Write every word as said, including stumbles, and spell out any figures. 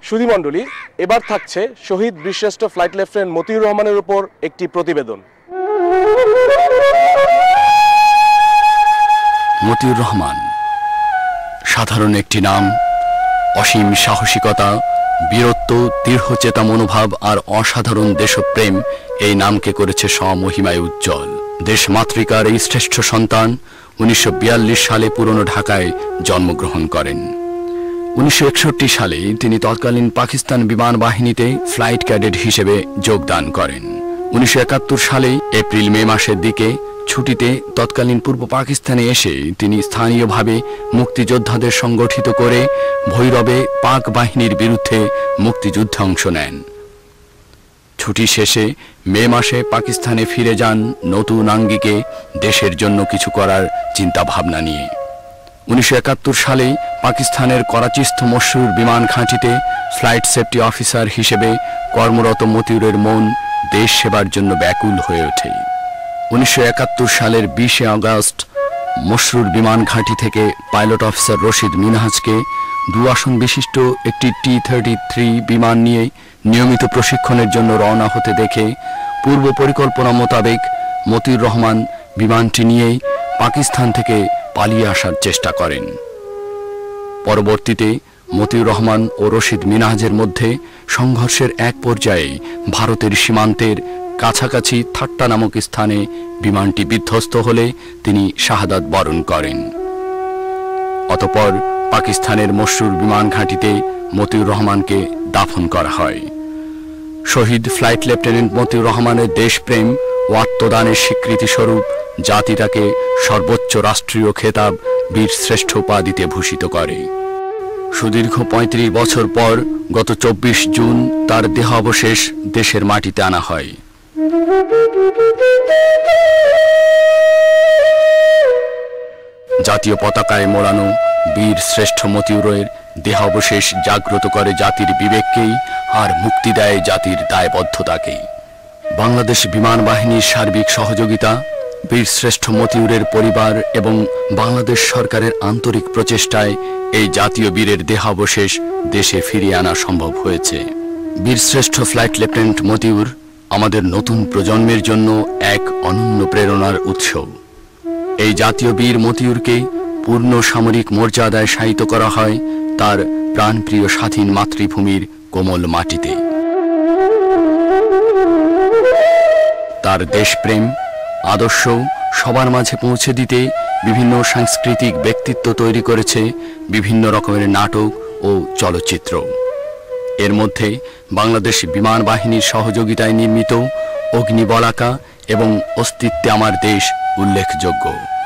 সুধীমণ্ডলী, এবার থাকছে শহীদ বীরশ্রেষ্ঠ ফ্লাইট লেফটেন্যান্ট মতিউর রহমানের উপর একটি প্রতিবেদন। মতিউর রহমান সাধারণ একটি নাম। অসীম সাহসিকতা, বীরত্ব, দৃঢ়চেতা মনোভাব আর অসাধারণ দেশপ্রেম এই নামকে করেছে স্বমহিমায় উজ্জ্বল। দেশমাতৃকার এই শ্রেষ্ঠ সন্তান উনিশশো বিয়াল্লিশ সালে পুরনো ঢাকায় জন্মগ্রহণ করেন। উনিশশো একষট্টি সালে তিনি তৎকালীন পাকিস্তান বিমান বাহিনীতে ফ্লাইট ক্যাডেট হিসেবে যোগদান করেন। উনিশশো একাত্তর সালে এপ্রিল মে মাসের দিকে ছুটিতে তৎকালীন পূর্ব পাকিস্তানে এসে তিনি স্থানীয়ভাবে মুক্তিযোদ্ধাদের সংগঠিত করে ভৈরবে পাক বাহিনীর বিরুদ্ধে মুক্তিযুদ্ধে অংশ নেন। ছুটি শেষে মে মাসে পাকিস্তানে ফিরে যান নতুন আঙ্গিকে দেশের জন্য কিছু করার চিন্তা ভাবনা নিয়ে। উনিশশো একাত্তর সালে পাকিস্তানের করাচিস্থ মশরুর বিমান ঘাঁটিতে ফ্লাইট সেফটি অফিসার হিসেবে কর্মরত মতিউরের মন দেশ সেবার জন্য ব্যাকুল হয়ে ওঠে। উনিশশো একাত্তর সালের বিশে আগস্ট মশরুর বিমান ঘাঁটি থেকে পাইলট অফিসার রশিদ মিনহাজকে দু আসন বিশিষ্ট একটি টি থার্টি থ্রি বিমান নিয়ে নিয়মিত প্রশিক্ষণের জন্য রওনা হতে দেখে পূর্ব পরিকল্পনা মোতাবেক মতিউর রহমান বিমানটি নিয়েই পাকিস্তান থেকে পালিয়ে আসার চেষ্টা করেন। পরবর্তীতে মতিউর রহমান ও রশিদ মিনহাজের মধ্যে সংঘর্ষের এক পর্যায়ে ভারতের সীমান্তের কাছাকাছি থাট্টা নামক স্থানে বিমানটি বিধ্বস্ত হলে তিনি শাহাদাত বরণ করেন। অতঃপর পাকিস্তানের মশরুর বিমান ঘাঁটিতে মতিউর রহমানকে দাফন করা হয়। শহীদ ফ্লাইট লেফটেন্যান্ট মতিউর রহমানের দেশপ্রেম ও আত্মদানের স্বীকৃতি স্বরূপ জাতি তাকে সর্বোচ্চ রাষ্ট্রীয় খেতাব বীর শ্রেষ্ঠ উপাধিতে ভূষিত করে। সুদীর্ঘ পঁয়ত্রিশ বছর পর গত চব্বিশ জুন তার দেহাবশেষ দেশের মাটিতে আনা হয়। জাতীয় পতাকায় মোড়ানো বীর শ্রেষ্ঠ মতিউরের দেহাবশেষ জাগ্রত করে জাতির বিবেককেই আর মুক্তি দেয় জাতির দায়বদ্ধতাকেই। বাংলাদেশ বিমান বাহিনীর সার্বিক সহযোগিতা, বীর শ্রেষ্ঠ মতিউরের পরিবার এবং বাংলাদেশ সরকারের আন্তরিক প্রচেষ্টায় এই জাতীয় বীরের দেহাবশেষ দেশে ফিরিয়ে আনা সম্ভব হয়েছে। বীরশ্রেষ্ঠ ফ্লাইট লেফটেন্যান্ট মতিউর আমাদের নতুন প্রজন্মের জন্য এক অনন্য প্রেরণার উৎস। এই জাতীয় বীর মতিউরকে পূর্ণ সামরিক মর্যাদায় শায়িত করা হয় তার প্রাণপ্রিয় স্বাধীন মাতৃভূমির কোমল মাটিতে। তার দেশপ্রেম আদর্শ সবার মাঝে পৌঁছে দিতে বিভিন্ন সাংস্কৃতিক ব্যক্তিত্ব তৈরি করেছে বিভিন্ন রকমের নাটক ও চলচ্চিত্র। এর মধ্যে বাংলাদেশ বিমান বাহিনীর সহযোগিতায় নির্মিত অগ্নিবলাকা এবং অস্তিত্বে আমার দেশ উল্লেখযোগ্য।